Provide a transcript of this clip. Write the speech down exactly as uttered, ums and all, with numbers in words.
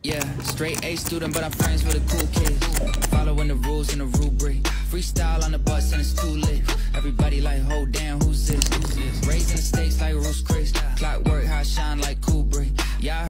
Yeah, straight A student, but I'm friends with the cool kids. Following the rules and the rubric. Freestyle on the bus and it's too lit. Everybody like, oh damn, who's this? Raising the stakes like Bruce Chris. Clockwork, how I shine like Kubrick. Yeah.